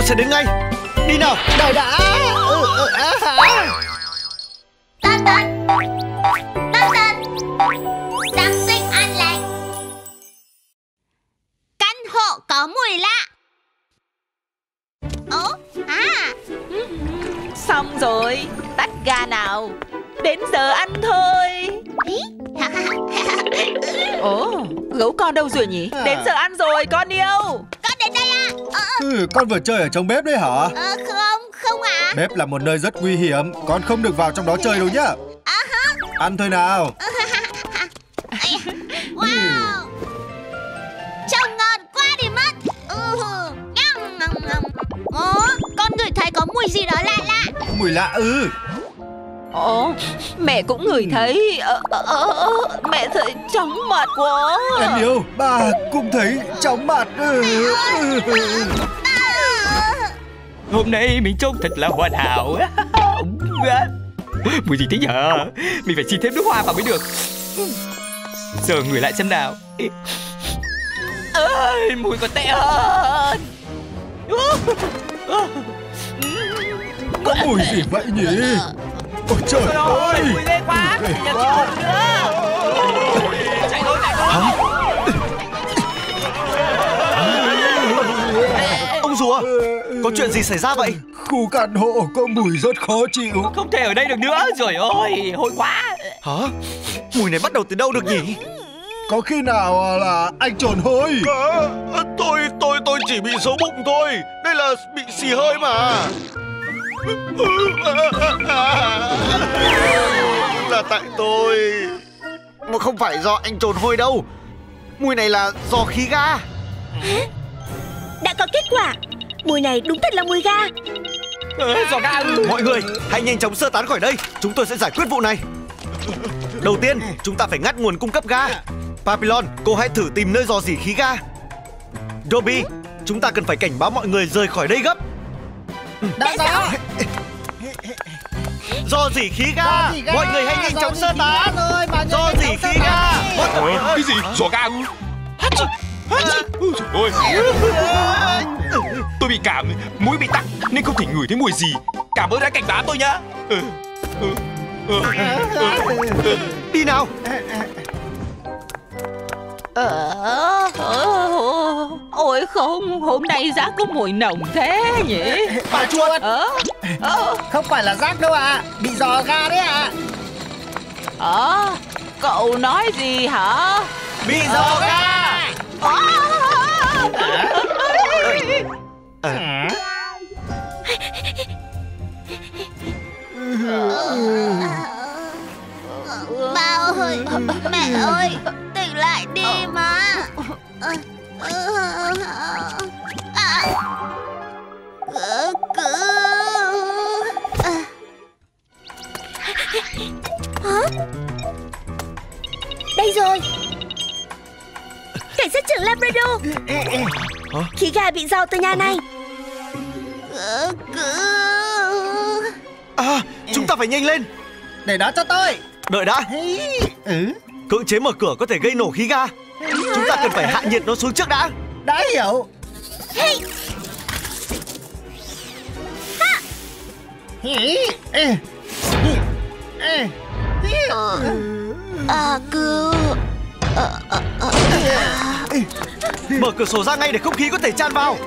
sẽ đến ngay. Đi nào. Đợi đã. Tân Tân, Tân Tân, Giáng sinh an lành. Căn hộ có mùi lạ. Xong rồi, tắt ga nào. Đến giờ ăn thôi. Ồ, gấu con đâu rồi nhỉ? Đến giờ ăn rồi con yêu. Con đến đây ạ. Con vừa chơi ở trong bếp đấy hả? Không ạ. Bếp là một nơi rất nguy hiểm, con không được vào trong đó chơi đâu nhá. Ăn thôi nào. Wow, trông ngon quá đi mất. Con ngửi thấy có mùi gì đó lạ lạ. Mùi lạ ư? Ồ, mẹ cũng ngửi thấy. Mẹ thấy chóng mặt quá. Em yêu, bà cũng thấy chóng mặt. Hôm nay mình trông thật là hoàn hảo. Mùi gì thế nhở? Mình phải xin thêm nước hoa vào mới được. Giờ ngửi lại xem nào. Mùi còn tệ hơn. Có mùi gì vậy nhỉ? Ôi trời ơi! Mùi ghê quá. Nhà chị ổn nữa. Chạy thôi, chạy thôi. Ông rùa, có chuyện gì xảy ra vậy? Khu căn hộ có mùi rất khó chịu. Không thể ở đây được nữa. Trời ơi, hôi quá. Hả? Mùi này bắt đầu từ đâu được nhỉ? Có khi nào là anh trồn hôi? Tôi chỉ bị xấu bụng thôi. Đây là bị xì hơi mà. Là tại tôi. Mà không phải do anh trồn hôi đâu. Mùi này là do khí ga. Đã có kết quả. Mùi này đúng thật là mùi ga. Giò ga. Mọi người hãy nhanh chóng sơ tán khỏi đây. Chúng tôi sẽ giải quyết vụ này. Đầu tiên chúng ta phải ngắt nguồn cung cấp ga. Papillon, cô hãy thử tìm nơi rò rỉ khí ga. Dobby, chúng ta cần phải cảnh báo mọi người rời khỏi đây gấp. Đã rõ. Rò rỉ khí ga. Mọi người hãy nhanh chóng sơ tán. Rò rỉ khí ga. Cái gì? Giò ga? Ôi, tôi bị cảm, mũi bị tắc nên không thể ngửi thấy mùi gì. Cảm ơn đã cảnh báo tôi nhá. Đi nào. Ôi không, hôm nay rác có mùi nồng thế nhỉ? Bà chuột. Không phải là rác đâu ạ. Bị giò ga đấy ạ. Cậu nói gì hả? Bị giò ga. Ba ơi, mẹ ơi, tỉnh lại đi mà. Đây rồi. Cảnh sát trưởng Labrador. Khí ga bị rò từ nhà này. Chúng ta phải nhanh lên. Để đó cho tôi. Đợi đã. Cưỡng chế mở cửa có thể gây nổ khí ga. Chúng ta cần phải hạ nhiệt nó xuống trước đã. Đã hiểu. Cứu. Mở cửa sổ ra ngay để không khí có thể tràn vào.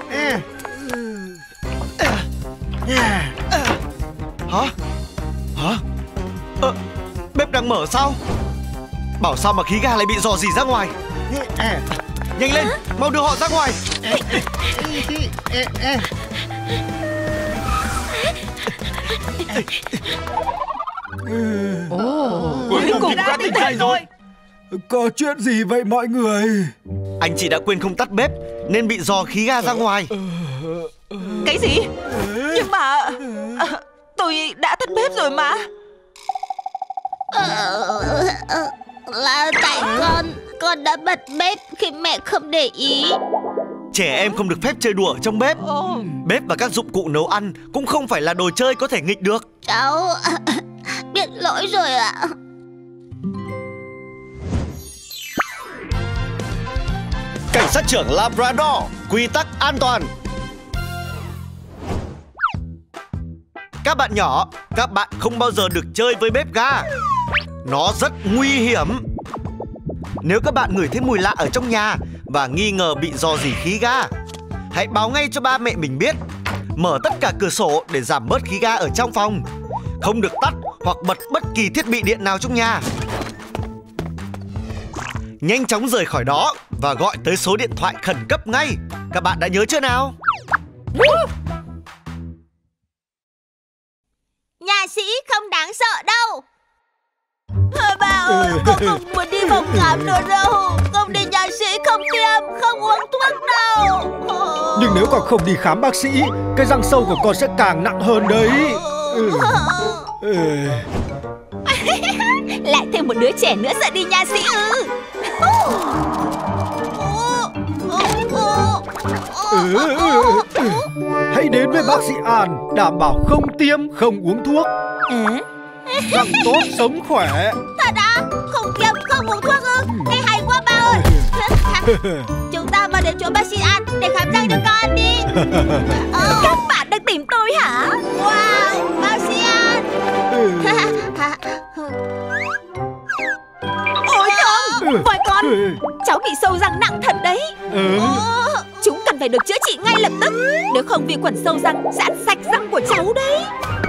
Hả? Bếp đang mở sao? Bảo sao mà khí ga lại bị rò rỉ ra ngoài. Nhanh lên, mau đưa họ ra ngoài. Cuối cùng đã tỉnh dậy rồi. Có chuyện gì vậy mọi người? Anh chị đã quên không tắt bếp nên bị rò khí ga ra ngoài. Cái gì? Nhưng mà tôi đã tắt bếp rồi mà. Là tại con đã bật bếp khi mẹ không để ý. Trẻ em không được phép chơi đùa ở trong bếp. Bếp và các dụng cụ nấu ăn cũng không phải là đồ chơi có thể nghịch được. Cháu biết lỗi rồi ạ. Cảnh sát trưởng Labrador, quy tắc an toàn. các bạn nhỏ, các bạn không bao giờ được chơi với bếp ga. Nó rất nguy hiểm. Nếu các bạn ngửi thấy mùi lạ ở trong nhà và nghi ngờ bị rò rỉ khí ga, hãy báo ngay cho ba mẹ mình biết. Mở tất cả cửa sổ để giảm bớt khí ga ở trong phòng. Không được tắt hoặc bật bất kỳ thiết bị điện nào trong nhà. Nhanh chóng rời khỏi đó và gọi tới số điện thoại khẩn cấp ngay. Các bạn đã nhớ chưa nào? Nhà sĩ không đáng sợ đâu. Bà ơi, con không muốn đi phòng khám nữa đâu. Không đi nhà sĩ, không tiêm, không uống thuốc đâu. Nhưng nếu con không đi khám bác sĩ, cái răng sâu của con sẽ càng nặng hơn đấy. Lại thêm một đứa trẻ nữa sợ đi nha sĩ ư? Hãy đến với bác sĩ An, đảm bảo không tiêm, không uống thuốc. Răng tốt, sống khỏe. Thật à? Không tiêm, không uống thuốc ư? Nghe hay quá ba ơi. Chúng ta vào đến chỗ bác sĩ An để khám răng cho con đi. Các bạn đang tìm tôi hả? Wow, bác sĩ An. Ôi không, voi con, cháu bị sâu răng nặng thật đấy. Chúng cần phải được chữa trị ngay lập tức. Nếu không vi khuẩn sâu răng sẽ ăn sạch răng của cháu đấy.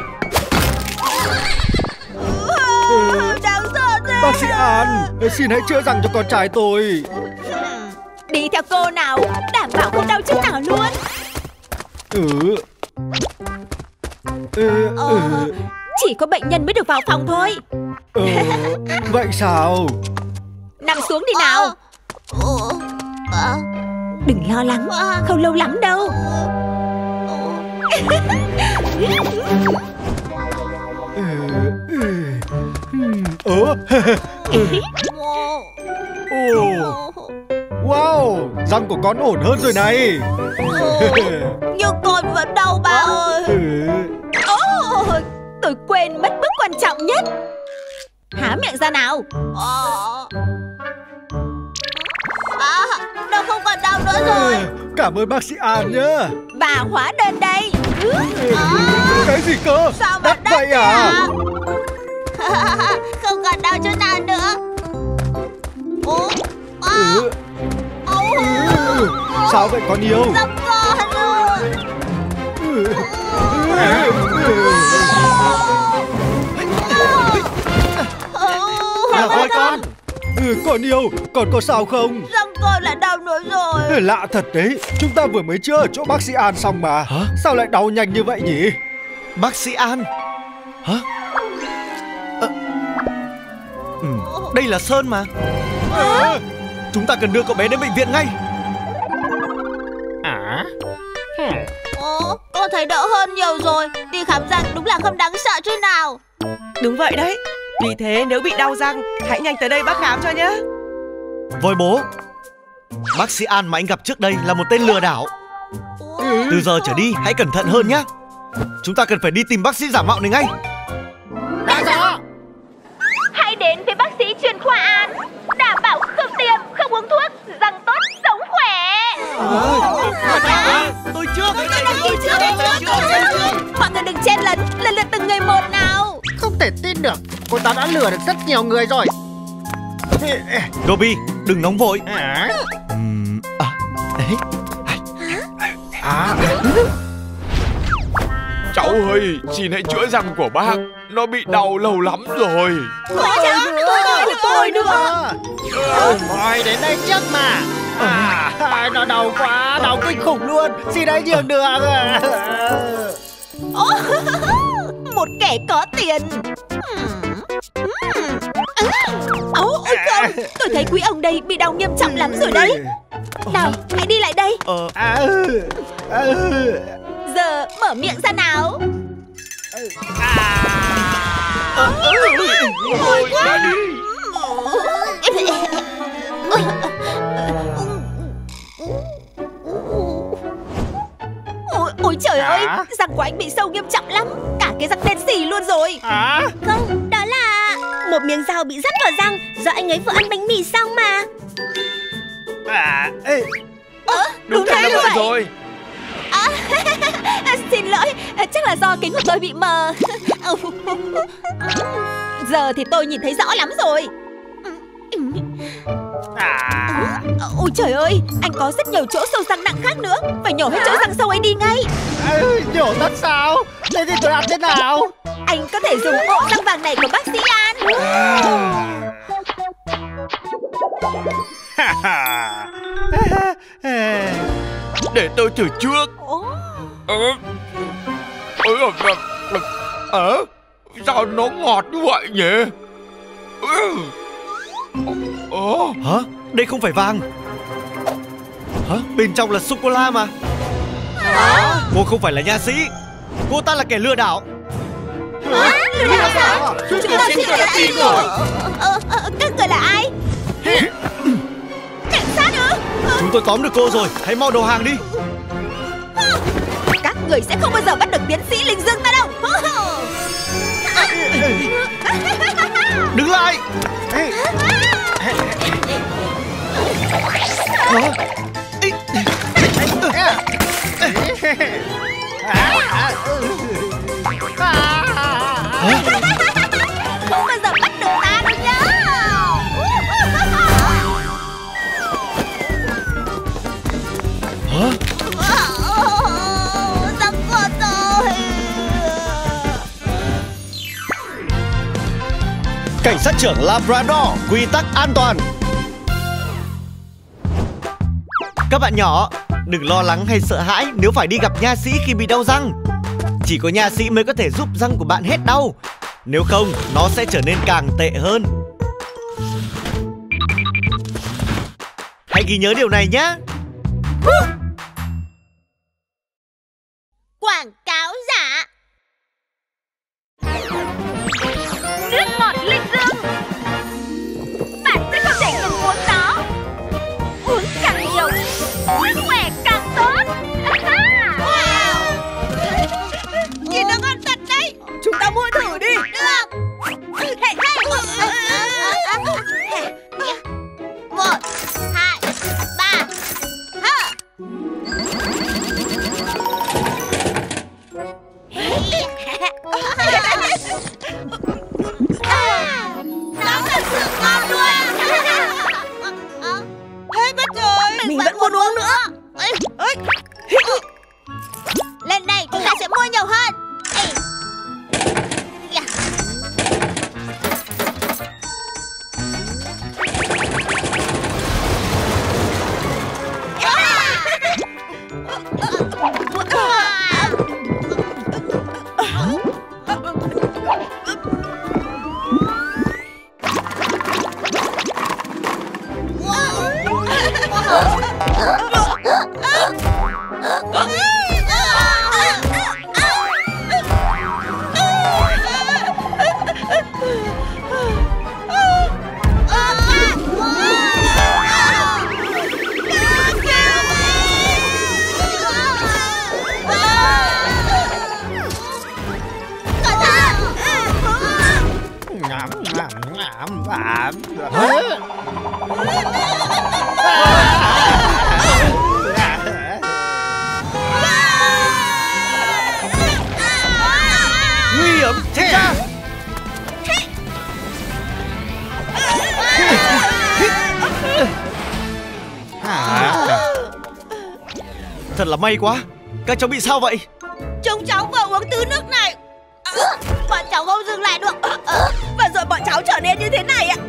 Đáng sợ thế. Bác sĩ An, xin hãy chữa răng cho con trai tôi. Đi theo cô nào, đảm bảo không đau chút nào luôn. Chỉ có bệnh nhân mới được vào phòng thôi. Vậy sao? Nằm xuống đi nào. Đừng lo lắng, không lâu lắm đâu. Wow, răng của con ổn hơn rồi này. Nhưng con vẫn đau ba ơi. Tôi quên mất bước quan trọng nhất. Há miệng ra nào. Nó không còn đau nữa rồi. Cảm ơn bác sĩ An nhé. Bà hóa đơn đây. Cái gì cơ? Sao mà đắt vậy à? Không còn đau chút nào nữa. Sao vậy con yêu? Giống con luôn. Là voi con. Con yêu, con có sao không? Răng con lại đau nữa rồi. Lạ thật đấy, chúng ta vừa mới chữa ở chỗ bác sĩ An xong mà. Hả? Sao lại đau nhanh như vậy nhỉ? Bác sĩ An? Hả? Đây là Sơn mà. Chúng ta cần đưa cậu bé đến bệnh viện ngay. Con thấy đỡ hơn nhiều rồi. Đi khám răng đúng là không đáng sợ chút nào. Đúng vậy đấy. Vì thế nếu bị đau răng, hãy nhanh tới đây bác khám cho nhé. Voi bố, bác sĩ An mà anh gặp trước đây là một tên lừa đảo. Từ giờ trở đi hãy cẩn thận hơn nhé. Chúng ta cần phải đi tìm bác sĩ giả mạo này ngay. Đã rõ. Hãy đến với bác sĩ chuyên khoa An, đảm bảo không tiêm, không uống thuốc, răng tốt, sống khỏe. Tôi trước. Mọi người đừng chen lấn, lần lượt từng người một nào. Không thể tin được, cô ta đã lừa được rất nhiều người rồi. Dobby, đừng nóng vội. Cháu ơi, xin hãy chữa răng của bác. Nó bị đau lâu lắm rồi. Tôi nữa. Voi đến đây trước mà. Nó đau quá, đau kinh khủng luôn. Xin hãy nhường đường. Một kẻ có tiền. Ôi không, tôi thấy quý ông đây bị đau nghiêm trọng lắm rồi đấy. Nào, hãy đi lại đây. Giờ mở miệng ra nào. Ôi quá đi. Ôi trời ơi, răng của anh bị sâu nghiêm trọng lắm. Cả cái răng đen xì luôn rồi. Không, đó là một miếng dao bị dắt vào răng do anh ấy vừa ăn bánh mì xong mà. Đúng thế như vậy rồi. Xin lỗi, chắc là do kính của tôi bị mờ. Giờ thì tôi nhìn thấy rõ lắm rồi. Ôi trời ơi, anh có rất nhiều chỗ sâu răng nặng khác nữa. Phải nhổ hết chỗ răng sâu ấy đi ngay. Nhổ tất sao? Thế thì tôi ăn thế nào? Anh có thể dùng bộ răng vàng này của bác sĩ An. Để tôi thử trước. Sao nó ngọt như vậy nhỉ? Hả? Đây không phải vàng. Hả? Bên trong là sô-cô-la mà. Cô không phải là nha sĩ. Cô ta là kẻ lừa đảo. Lừa đảo sao? Chúng ta xin tin rồi. Các người là ai? Cảnh sát ư? Chúng tôi tóm được cô rồi. Hãy mau đầu hàng đi. Các người sẽ không bao giờ bắt được tiến sĩ Linh Dương ta đâu. Đứng lại. Không bao giờ bắt được ta đâu nhá. Hả? Răng của tôi. Cảnh sát trưởng Labrador, quy tắc an toàn. Các bạn nhỏ, đừng lo lắng hay sợ hãi nếu phải đi gặp nha sĩ khi bị đau răng. Chỉ có nha sĩ mới có thể giúp răng của bạn hết đau. Nếu không, nó sẽ trở nên càng tệ hơn. Hãy ghi nhớ điều này nhé. Quảng cáo giả. Nước ngọt Linh Dương. Bạn sẽ không thể ngừng uống nó. Uống càng nhiều, sức khỏe càng tốt. Nhìn nó ngon thật đấy. Chúng ta mua thử đi. Được. 1, 2, 3. Nó thật sự ngon luôn. Hết mất rồi. Mình vẫn muốn uống nữa. Lần này chúng ta sẽ mua nhiều hơn. Nguy hiểm, tránh ra. Thật là may quá. Các cháu bị sao vậy? Chúng cháu vừa uống thứ nước này. Bọn cháu không dừng lại được. Và rồi bọn cháu trở nên như thế này ạ.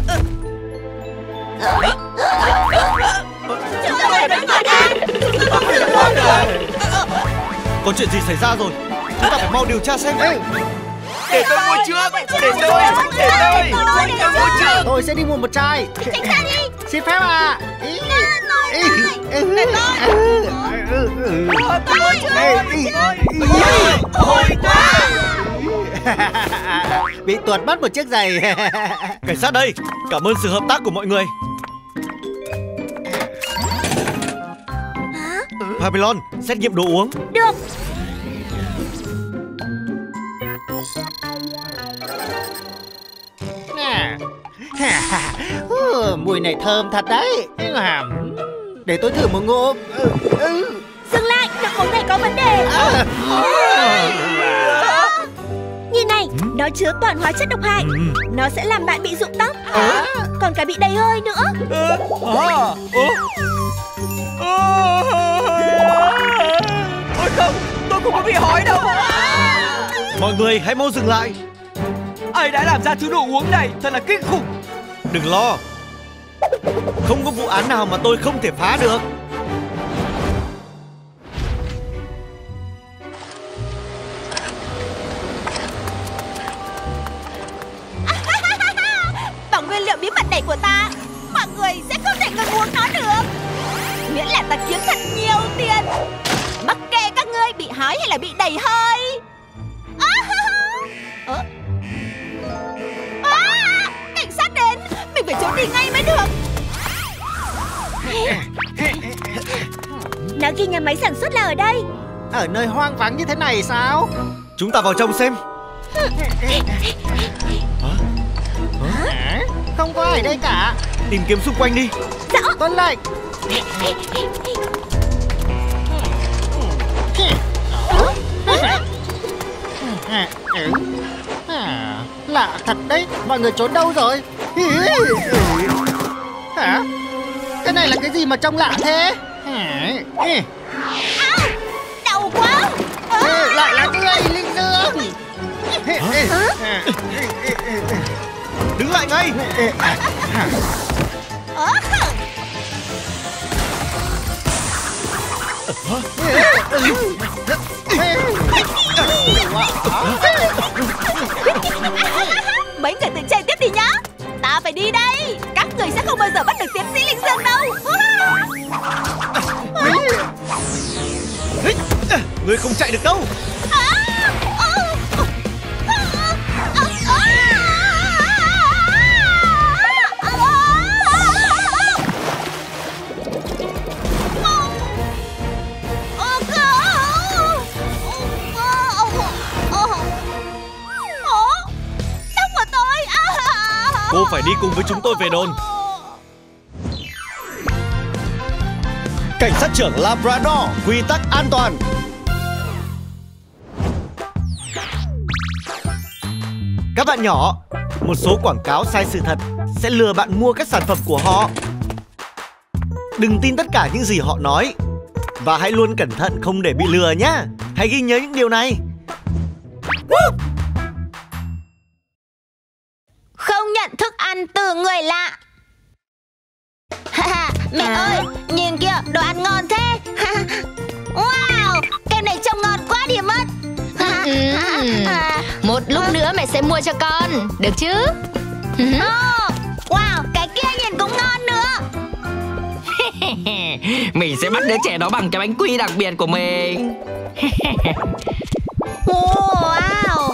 Chúng ta phải đứng ở đây. Chúng ta không dừng được. Có chuyện gì xảy ra rồi? Chúng ta phải mau điều tra xem. Để tôi mua trước. Để tôi mua trước. Tôi sẽ đi mua một chai. Tránh ra đi. Xin phép ạ. Hồi quá. Bị tuột mất một chiếc giày. Cảnh sát đây, cảm ơn sự hợp tác của mọi người. Papillon, xét nghiệm đồ uống. Được. Mùi này thơm thật đấy. Để tôi thử một ngụm. Dừng lại, nước uống này có vấn đề. Nhìn này, nó chứa toàn hóa chất độc hại. Nó sẽ làm bạn bị rụng tóc, còn cả bị đầy hơi nữa. Ôi không, tôi không có bị hói đâu. Mọi người hãy mau dừng lại. Ai đã làm ra thứ đồ uống này thật là kinh khủng. Đừng lo, không có vụ án nào mà tôi không thể phá được. Bằng nguyên liệu bí mật này của ta, mọi người sẽ không thể ngừng uống nó được. Miễn là ta kiếm thật nhiều tiền, mặc kệ các ngươi bị hói hay là bị đầy hơi. Cảnh sát đến, mình phải trốn đi ngay mới được. Nó ghi nhà máy sản xuất là ở đây. Ở nơi hoang vắng như thế này sao? Chúng ta vào trong xem. Không có ai đây cả. Tìm kiếm xung quanh đi. Tuân lệnh. Lạ thật đấy, mọi người trốn đâu rồi? Hả? Cái này là cái gì mà trông lạ thế? Đau quá. Lại là ngươi, Linh Dương. Đứng lại ngay. Mấy người tự chơi tiếp đi nhá. Ta phải đi đây. Các người sẽ không bao giờ bắt được tiến sĩ Linh Dương đâu. Ngươi không chạy được đâu. Cô phải đi cùng với chúng tôi về đồn. Cảnh sát trưởng Labrador, quy tắc an toàn. Các bạn nhỏ, một số quảng cáo sai sự thật sẽ lừa bạn mua các sản phẩm của họ. Đừng tin tất cả những gì họ nói. Và hãy luôn cẩn thận không để bị lừa nhé. Hãy ghi nhớ những điều này. Không nhận thức ăn từ người lạ. Mẹ ơi, nhìn kìa, đồ ăn ngon thế. Wow, kem này trông ngon quá đi mất. Một lúc nữa mẹ sẽ mua cho con, được chứ? Wow, cái kia nhìn cũng ngon nữa. Mình sẽ bắt đứa trẻ đó bằng cái bánh quy đặc biệt của mình. Wow.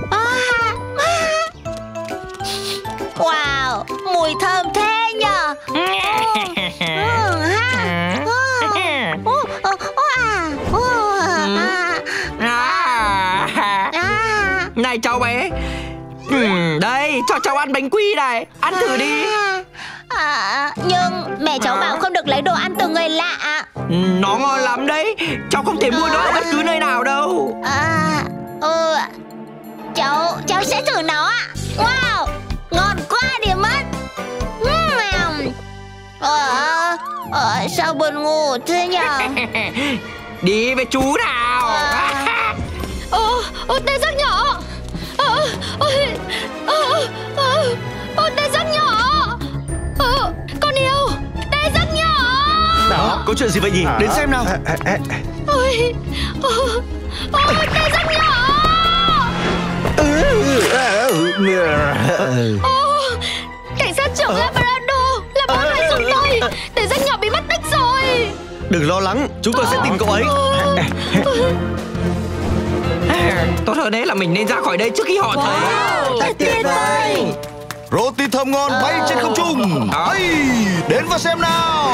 Wow, mùi thơm thế nhờ. Này cháu bé, đây, cho cháu ăn bánh quy này. Ăn thử đi. Nhưng mẹ cháu bảo không được lấy đồ ăn từ người lạ. Nó ngon lắm đấy. Cháu không thể mua nó ở bất cứ nơi nào đâu. Cháu sẽ thử nó ạ. Wow, ngon quá đi mất. Sao buồn ngủ thế nhờ? Đi với chú nào. Tê giác nhỏ. Tê giác nhỏ. Con yêu, tê giác nhỏ. Đó, có chuyện gì vậy nhỉ? Đến xem nào. Tê giác nhỏ. Cảnh sát trưởng Labrador, làm ơn hãy giúp tôi. Tê giác nhỏ bị mất tích rồi. Đừng lo lắng, chúng tôi sẽ tìm cậu ấy. Tốt hơn đấy là mình nên ra khỏi đây trước khi họ thấy. Thật tuyệt vời. Roti thơm ngon bay trên không trung. Hãy đến và xem nào.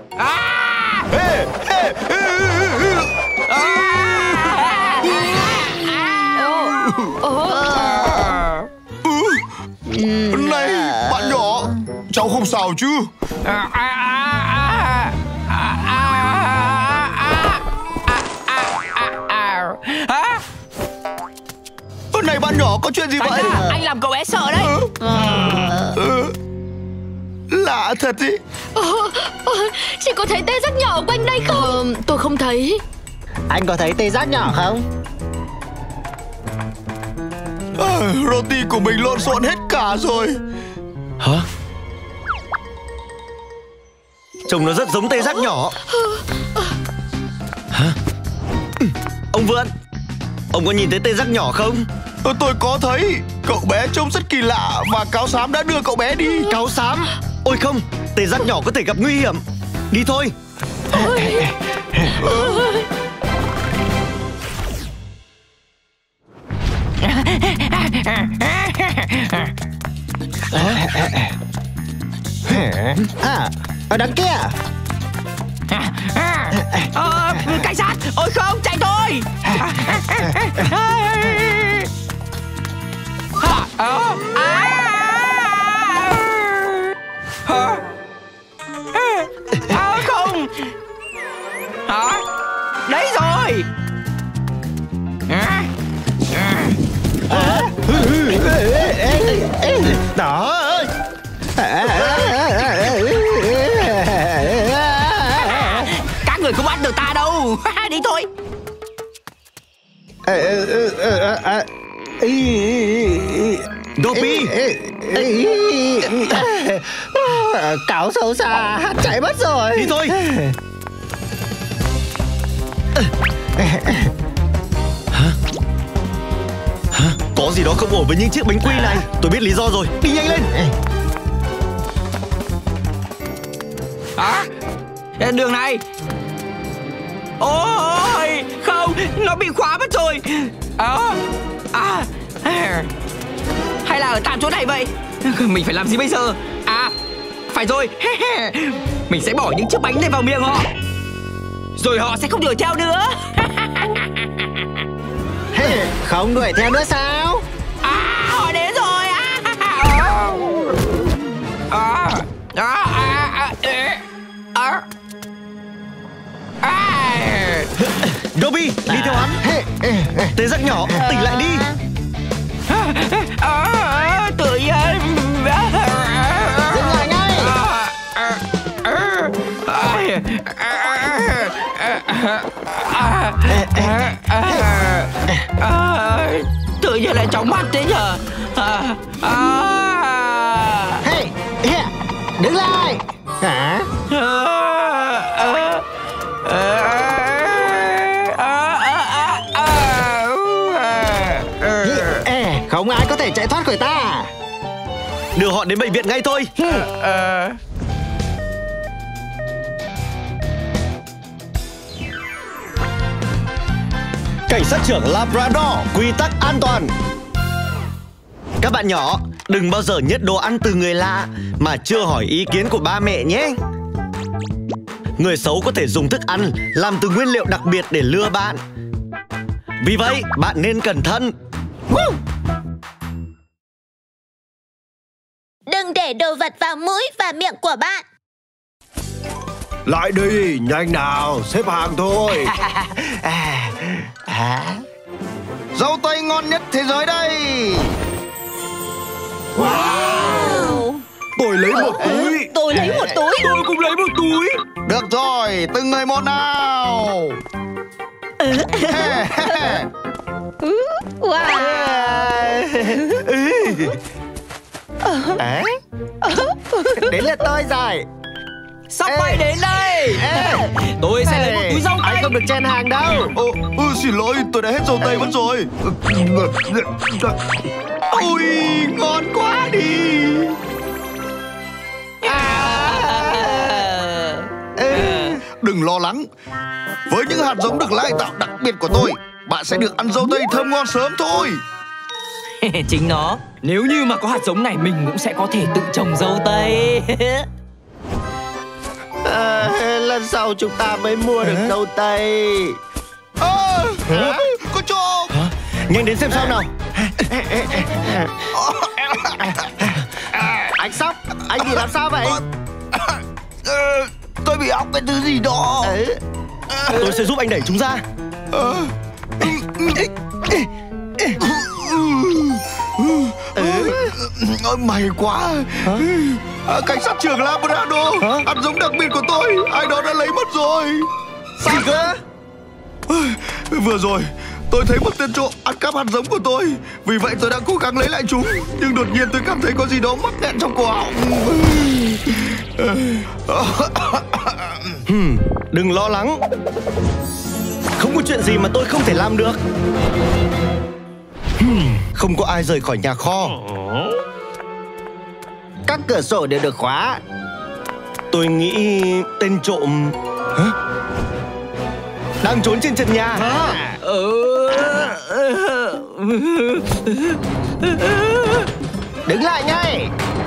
Này, bạn nhỏ, cháu không sao chứ? thật ý. Chị có thấy tê giác nhỏ ở quanh đây không? Tôi không thấy. Anh có thấy tê giác nhỏ không? Roti của mình lộn xộn hết cả rồi. Hả? Trông nó rất giống tê giác nhỏ. Hả? Ông Vượn, ông có nhìn thấy tê giác nhỏ không? Tôi có thấy. Cậu bé trông rất kỳ lạ và cáo xám đã đưa cậu bé đi. Cáo xám? Ôi không, tê giác nhỏ có thể gặp nguy hiểm. Đi thôi. Ở đằng kia. Cảnh sát, ôi không, chạy thôi. Không. Hả? Đấy rồi. Đó. Các người không bắt được ta đâu. Đi thôi. Dobby, Cáo xấu xa chạy mất rồi. đi thôi. Hả? Có gì đó không ổn với những chiếc bánh quy này. Tôi biết lý do rồi. Đi nhanh lên. Đường này. Ôi không, nó bị khóa mất rồi. Hay là ở tạm chỗ này vậy? Mình phải làm gì bây giờ? Phải rồi. Mình sẽ bỏ những chiếc bánh này vào miệng họ, rồi họ sẽ không đuổi theo nữa. Không đuổi theo nữa sao? Họ đến rồi. Dobby, đi theo hắn. Tê giác nhỏ, tỉnh lại đi. Tự nhiên. Dừng lại ngay. Tự nhiên lại chóng mặt thế nhờ. Đứng lại. Hả? Không ai có thể chạy thoát khỏi ta. Đưa họ đến bệnh viện ngay thôi. Cảnh sát trưởng Labrador, quy tắc an toàn. Các bạn nhỏ, đừng bao giờ nhét đồ ăn từ người lạ mà chưa hỏi ý kiến của ba mẹ nhé. Người xấu có thể dùng thức ăn làm từ nguyên liệu đặc biệt để lừa bạn. Vì vậy, bạn nên cẩn thận. Đừng để đồ vật vào mũi và miệng của bạn. Lại đi, nhanh nào, xếp hàng thôi. Dâu tây ngon nhất thế giới đây. Wow. Tôi lấy một túi. Tôi lấy một túi. Tôi cũng lấy một túi. Được rồi, từng người một nào. Wow. Đến lượt tôi rồi. Sắp bay đến đây. Tôi sẽ lấy một túi dâu tây. Anh không được chen hàng đâu. Xin lỗi, tôi đã hết dâu tây mất rồi. Ôi, ngon quá đi. Đừng lo lắng. Với những hạt giống được lai tạo đặc biệt của tôi, bạn sẽ được ăn dâu tây thơm ngon sớm thôi. Chính nó. Nếu như mà có hạt giống này, mình cũng sẽ có thể tự trồng dâu tây. Lần sau chúng ta mới mua được dâu tây. Có trộm. Nhanh đến xem sao nào. Anh Sóc, anh bị làm sao vậy? Tôi bị óc cái thứ gì đó. Tôi sẽ giúp anh đẩy chúng ra. May quá. Cảnh sát trưởng Labrador. Hạt giống đặc biệt của tôi, ai đó đã lấy mất rồi. Gì cơ? Vừa rồi tôi thấy một tên trộm ăn cắp hạt giống của tôi. Vì vậy tôi đã cố gắng lấy lại chúng. Nhưng đột nhiên tôi cảm thấy có gì đó mắc nghẹn trong cổ họng. Đừng lo lắng. Không có chuyện gì mà tôi không thể làm được. Không có ai rời khỏi nhà kho. Các cửa sổ đều được khóa. Tôi nghĩ tên trộm đang trốn trên trần nhà. Đứng lại ngay.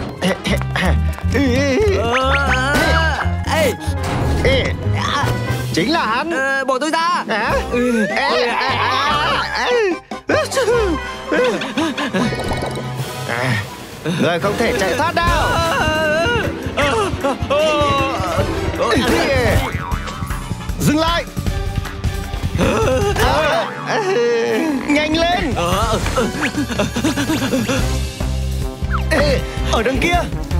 Chính là hắn. Bỏ tôi ra. Người không thể chạy thoát đâu. Dừng lại. Nhanh lên. Ở đằng kia.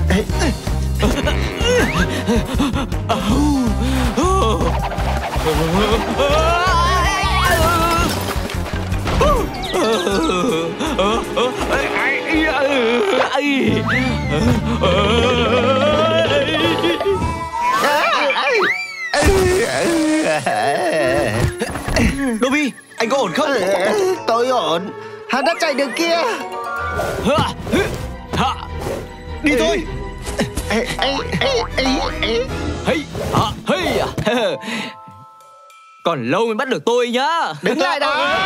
Dobby, anh có ổn không? Tôi ổn. Hắn đã chạy đường kia. Đi thôi. Còn lâu mới bắt được tôi nhá. Đứng lại đó.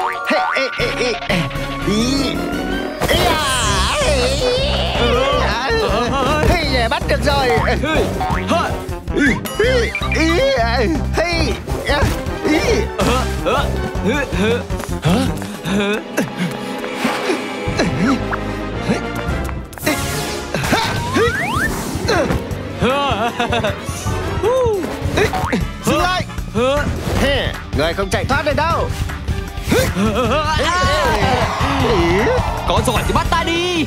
Bắt được rồi. Dừng lại. Người không chạy thoát được đâu. Có giỏi thì bắt ta đi.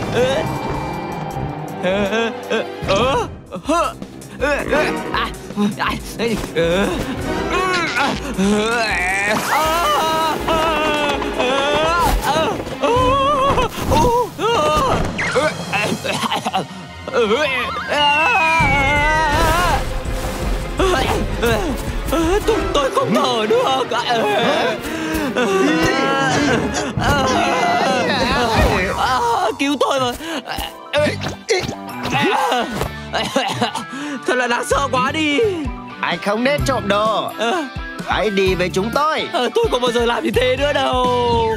Tôi không thở được. Cứu tôi mà. Thật là đáng sợ quá đi. Anh không nên trộm đồ. Hãy đi với chúng tôi. Tôi không bao giờ làm như thế nữa đâu.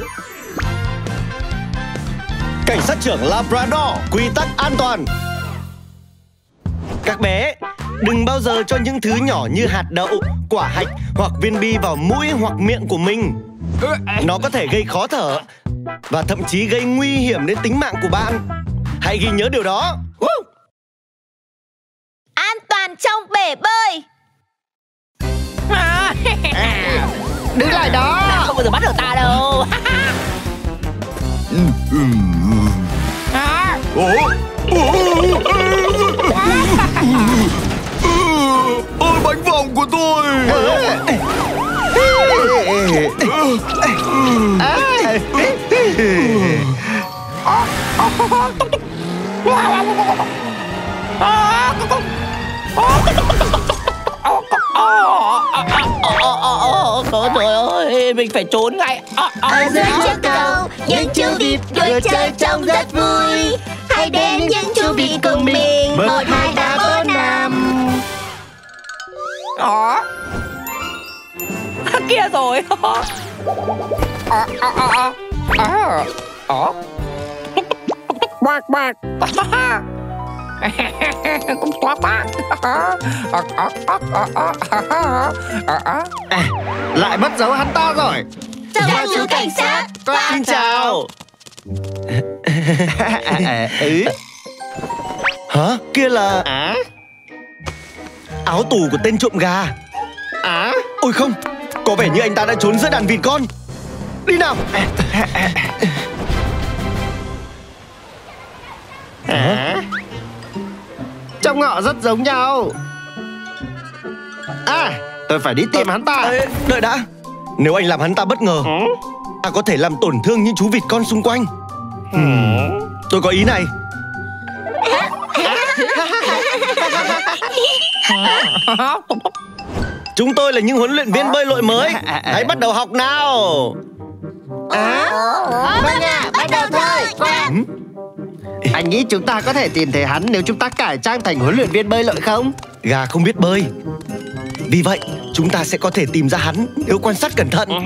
Cảnh sát trưởng Labrador, quy tắc an toàn. Các bé, đừng bao giờ cho những thứ nhỏ như hạt đậu, quả hạch hoặc viên bi vào mũi hoặc miệng của mình. Nó có thể gây khó thở và thậm chí gây nguy hiểm đến tính mạng của bạn. Hãy ghi nhớ điều đó. An toàn trong bể bơi. Đứng lại đó. Không bao giờ bắt được ta đâu. Ôi, bánh vòng của tôi. Trời ơi, mình phải trốn ngay. Ở dưới chiếc cầu, những chú vịt đuổi chơi trông rất vui. Hãy đến những chú vịt cùng mình. 1, 2, 3, 4, 5. Kia rồi. Bạc bạc. Lại mất dấu hắn ta rồi. Chào chú cảnh sát. Xin chào. Hả? Kia là áo tù của tên trộm gà. Ôi không, có vẻ như anh ta đã trốn giữa đàn vịt con. Đi nào. Trông họ rất giống nhau. À, tôi phải đi tìm hắn ta. Đợi đã. Nếu anh làm hắn ta bất ngờ, ta có thể làm tổn thương những chú vịt con xung quanh. Tôi có ý này. Chúng tôi là những huấn luyện viên bơi lội mới. Hãy bắt đầu học nào. Vâng ạ, bắt đầu thôi. Anh nghĩ chúng ta có thể tìm thấy hắn nếu chúng ta cải trang thành huấn luyện viên bơi lội không? Gà không biết bơi, vì vậy chúng ta sẽ có thể tìm ra hắn nếu quan sát cẩn thận.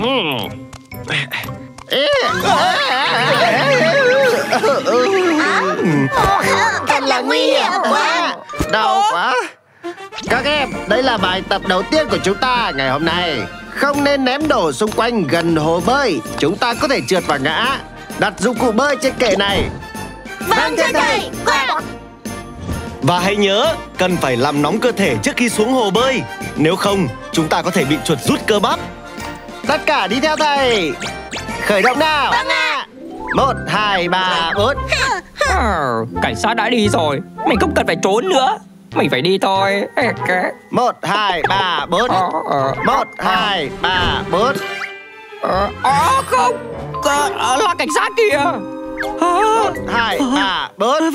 Thật là nguy hiểm quá. Đau quá. Các em, đây là bài tập đầu tiên của chúng ta ngày hôm nay. Không nên ném đồ xung quanh gần hồ bơi. Chúng ta có thể trượt và ngã. Đặt dụng cụ bơi trên kệ này. Vâng thưa thầy. Và hãy nhớ, cần phải làm nóng cơ thể trước khi xuống hồ bơi. Nếu không, chúng ta có thể bị chuột rút cơ bắp. Tất cả đi theo thầy. Khởi động nào. Vâng ạ. 1, 2, 3, 4. Cảnh sát đã đi rồi, mình không cần phải trốn nữa. Mình phải đi thôi. 1, 2, 3, 4. 1, 2, 3, 4. Không, là cảnh sát kìa. 1, 2, 3, 4.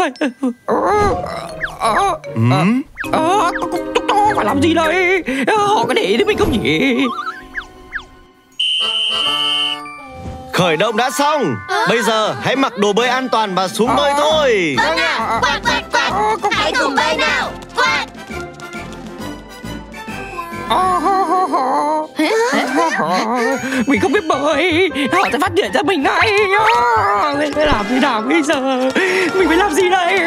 Phải làm gì đây? Họ có để ý đến mình không nhỉ? Khởi động đã xong. Bây giờ hãy mặc đồ bơi an toàn và xuống bơi thôi. Vâng ạ. Quạt quạt quạt. Hãy cùng bơi nào. Quạt. Mình không biết bơi, họ sẽ phát hiện ra mình ngay. Làm thế nào bây giờ? Mình phải làm gì đây?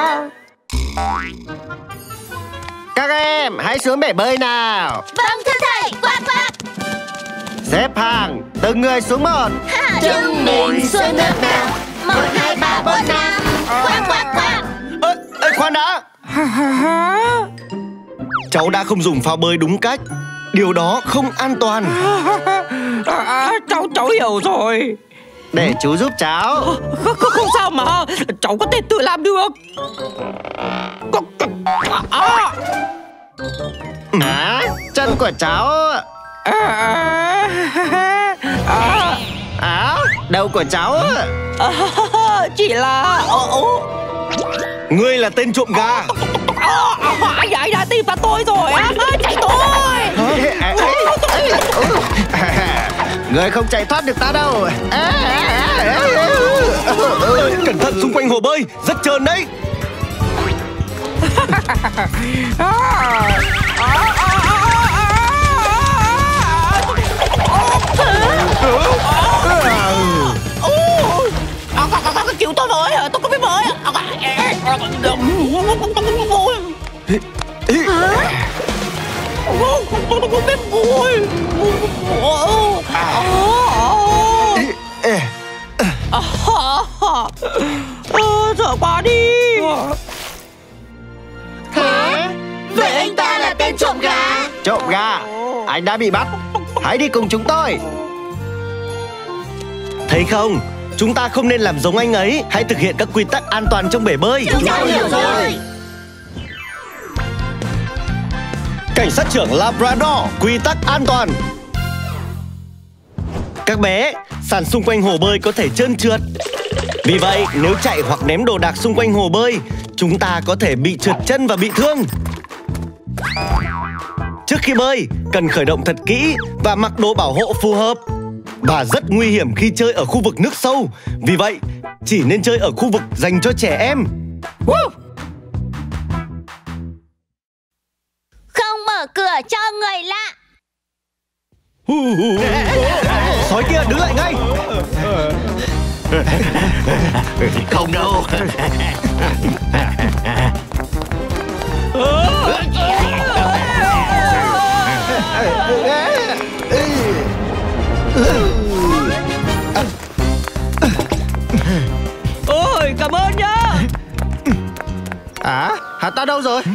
Các em, hãy xuống bể bơi nào. Vâng thưa thầy. Quạt quạt. Xếp hàng, từng người xuống một. Chúng mình xuống nước nào. 1, 2, 3, 4, 5. Quạt quạt quạt. Khoan đã. Cháu đã không dùng phao bơi đúng cách. Điều đó không an toàn. Cháu hiểu rồi. Để chú giúp cháu. Không sao mà, cháu có thể tự làm được. Chân của cháu. Đầu của cháu. Chỉ là Ngươi là tên trộm gà. Anh đã tìm ra tôi rồi. Chạy thôi. Người không chạy thoát được ta đâu. Cẩn thận xung quanh hồ bơi, rất trơn đấy. Chịu tôi với, tôi có biết bơi. Tôi không biết bơi. Sợ quá đi. Hả? Vậy anh ta là tên trộm gà. Trộm gà, anh đã bị bắt. Hãy đi cùng chúng tôi. Thấy không? Chúng ta không nên làm giống anh ấy. Hãy thực hiện các quy tắc an toàn trong bể bơi. Chúng ta hiểu rồi. Cảnh sát trưởng Labrador, quy tắc an toàn. Các bé, sàn xung quanh hồ bơi có thể trơn trượt. Vì vậy, nếu chạy hoặc ném đồ đạc xung quanh hồ bơi, chúng ta có thể bị trượt chân và bị thương. Trước khi bơi, cần khởi động thật kỹ và mặc đồ bảo hộ phù hợp. Và rất nguy hiểm khi chơi ở khu vực nước sâu. Vì vậy, chỉ nên chơi ở khu vực dành cho trẻ em. Không mở cửa cho người lạ. Sói kia đứng lại ngay. Không đâu. Ôi, cảm ơn nhá. Hắn ta đâu rồi?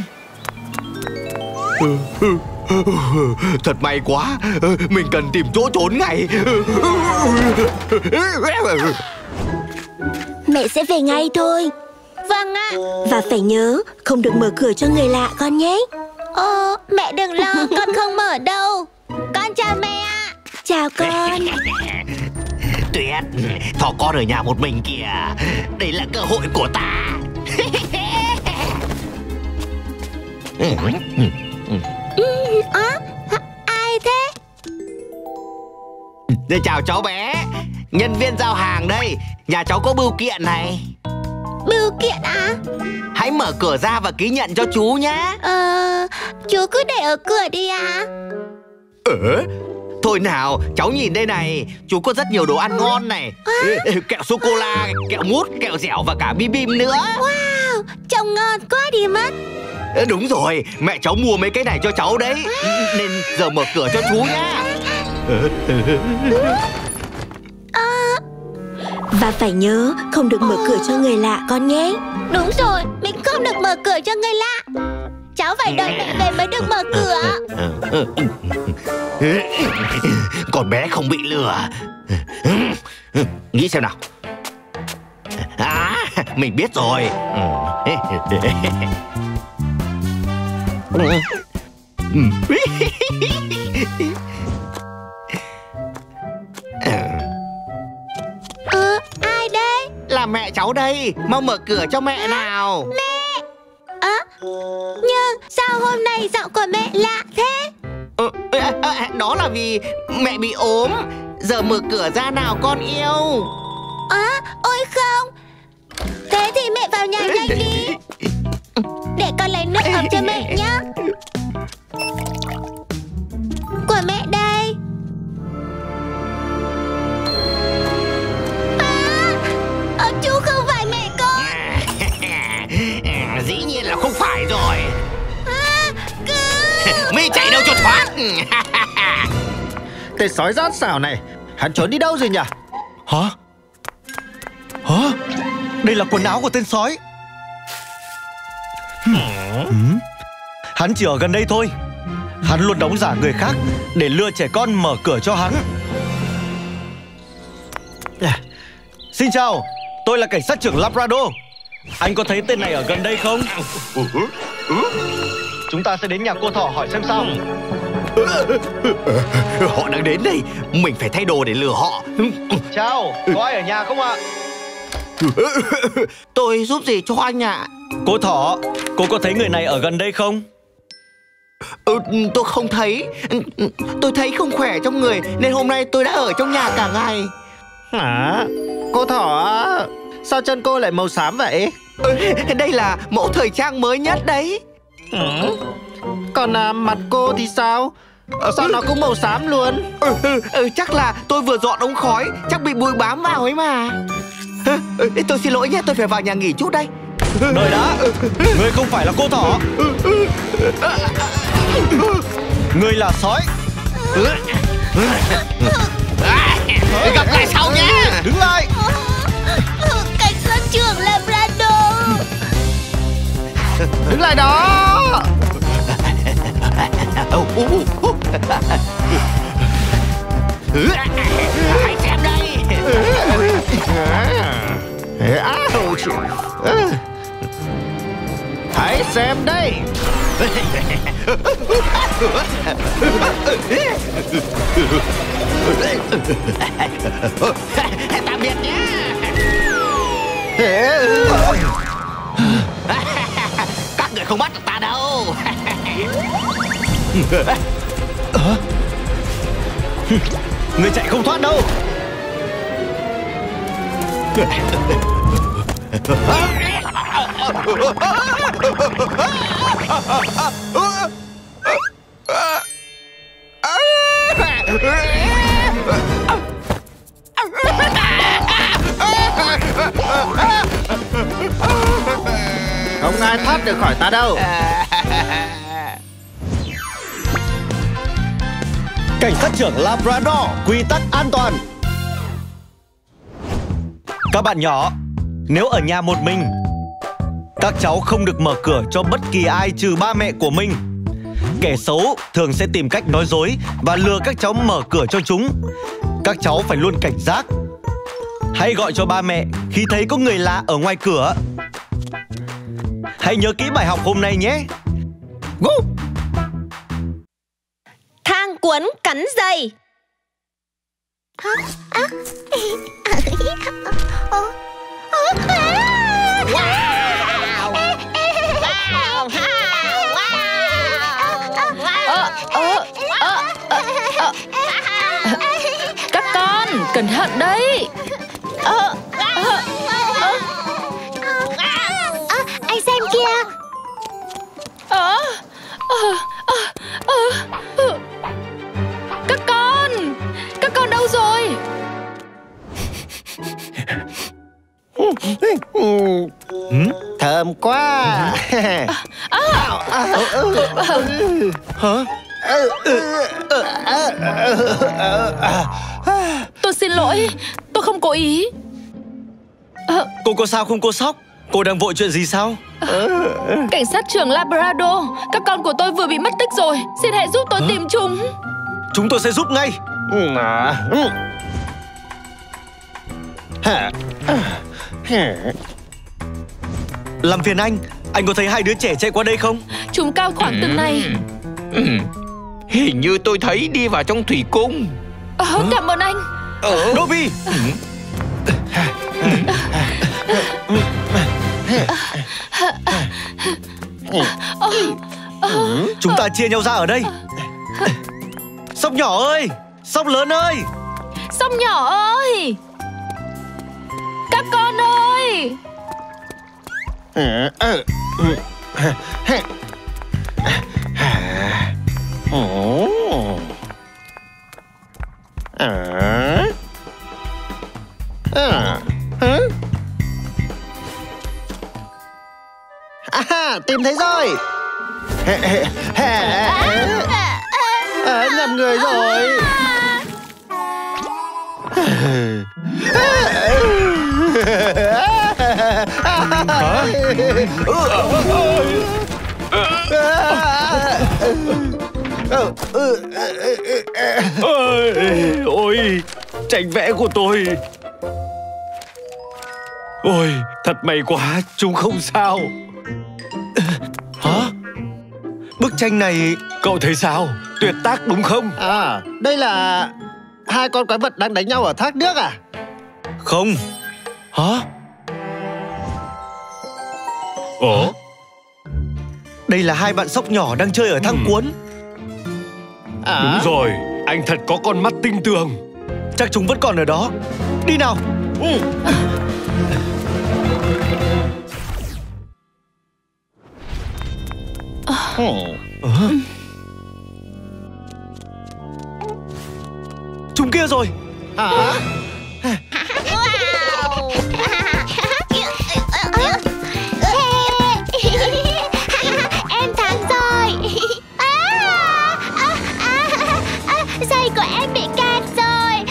Thật may quá. Mình cần tìm chỗ trốn ngay. Mẹ sẽ về ngay thôi. Vâng ạ. Và phải nhớ không được mở cửa cho người lạ con nhé. Mẹ đừng lo, con không mở đâu. Con chào mẹ ạ. Chào con. Tuyết, thỏ con ở nhà một mình kìa. Đây là cơ hội của ta. Ai thế? Chào cháu bé. Nhân viên giao hàng đây. Nhà cháu có bưu kiện này. Bưu kiện à? Hãy mở cửa ra và ký nhận cho chú nhé. Chú cứ để ở cửa đi ạ. Thôi nào, cháu nhìn đây này. Chú có rất nhiều đồ ăn ngon này. Kẹo sô-cô-la, kẹo mút, kẹo dẻo và cả bim bim nữa. Wow, trông ngon quá đi mất. Đúng rồi, mẹ cháu mua mấy cái này cho cháu đấy. Nên giờ mở cửa cho chú nhá. Và phải nhớ không được mở cửa cho người lạ con nhé. Đúng rồi, mình không được mở cửa cho người lạ. Cháu phải đợi mẹ về mới được mở cửa. Con bé không bị lừa. Nghĩ xem nào. Mình biết rồi. Ai đây? Là mẹ cháu đây. Mau mở cửa cho mẹ nào. Mẹ. Nhưng sao hôm nay giọng của mẹ lạ thế? Đó là vì mẹ bị ốm. Giờ mở cửa ra nào con yêu. Ôi không. Thế thì mẹ vào nhà nhanh đi. Để con lấy nước ấm cho mẹ nhé. Của mẹ đây. Chú không phải mẹ con. Dĩ nhiên là không phải rồi. Mi chạy đâu cho thoát. Tên sói rát xảo này, hắn trốn đi đâu rồi nhỉ? Hả? Đây là quần áo của tên sói. Hắn chỉ ở gần đây thôi. Hắn luôn đóng giả người khác để lừa trẻ con mở cửa cho hắn. Xin chào, tôi là cảnh sát trưởng Labrador. Anh có thấy tên này ở gần đây không? Chúng ta sẽ đến nhà cô thỏ hỏi xem sao. Họ đang đến đây. Mình phải thay đồ để lừa họ. Chào, có ai ở nhà không ạ? Tôi giúp gì cho anh ạ? Cô thỏ, cô có thấy người này ở gần đây không? Tôi không thấy. Tôi thấy không khỏe trong người nên hôm nay tôi đã ở trong nhà cả ngày. Hả? Cô thỏ, sao chân cô lại màu xám vậy? Đây là mẫu thời trang mới nhất đấy. Còn mặt cô thì sao? Sao nó cũng màu xám luôn? Chắc là tôi vừa dọn ống khói. Chắc bị bụi bám vào ấy mà. Tôi xin lỗi nhé, tôi phải vào nhà nghỉ chút đây. Đợi đã, ngươi không phải là cô thỏ. Ngươi là sói. Gặp lại sau nhé. Đứng lại. Cảnh sát trưởng Labrador. Đứng lại đó. Hãy xem đây. Hãy xem đây. Tạm biệt nhé. Các người không bắt được ta đâu. Người chạy không thoát đâu. Không ai thoát được khỏi ta đâu. Cảnh sát trưởng Labrador, quy tắc an toàn. Các bạn nhỏ, nếu ở nhà một mình, các cháu không được mở cửa cho bất kỳ ai trừ ba mẹ của mình. Kẻ xấu thường sẽ tìm cách nói dối và lừa các cháu mở cửa cho chúng. Các cháu phải luôn cảnh giác. Hãy gọi cho ba mẹ khi thấy có người lạ ở ngoài cửa. Hãy nhớ kỹ bài học hôm nay nhé. Thang cuốn cắn giày. Các con cẩn thận đấy. Anh xem kìa. Các con đâu rồi? Thơm quá. Hả? Tôi xin lỗi, tôi không cố ý. Cô có sao không cô Sóc? Cô đang vội chuyện gì sao? Cảnh sát trưởng Labrador, các con của tôi vừa bị mất tích rồi. Xin hãy giúp tôi tìm chúng. Chúng tôi sẽ giúp ngay. Làm phiền anh có thấy hai đứa trẻ chạy qua đây không? Chúng cao khoảng từng này. Hình như tôi thấy đi vào trong thủy cung. Cảm ơn anh. Dobby. Chúng ta chia nhau ra ở đây. Sóc nhỏ ơi, sóc lớn ơi. Sóc nhỏ ơi, các con ơi. Tìm thấy rồi. Nhầm người rồi. Ôi, tranh vẽ của tôi. Ôi, thật may quá, chúng không sao. Hả? Bức tranh này cậu thấy sao? Tuyệt tác đúng không? Đây là hai con quái vật đang đánh nhau ở thác nước à? Không. Hả? Ủa? Đây là hai bạn sóc nhỏ đang chơi ở thang cuốn. Đúng rồi, anh thật có con mắt tinh tường. Chắc chúng vẫn còn ở đó. Đi nào. Chúng kia rồi. Em thắng rồi. Giày của em bị kẹt rồi.